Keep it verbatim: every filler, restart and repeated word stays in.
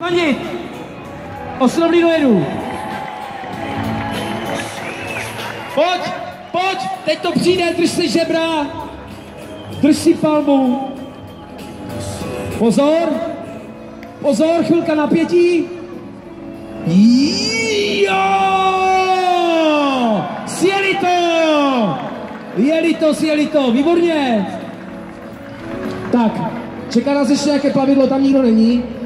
fandit. Oslovný dojedu. Pojď, pojď, teď to přijde, drž si žebra. Drž si palmu. Pozor. Pozor, chvilka napětí. Jo! Sjeli to! Jeli to, sjeli to, výborně. Tak, čeká nás ještě nějaké plavidlo, tam nikdo není.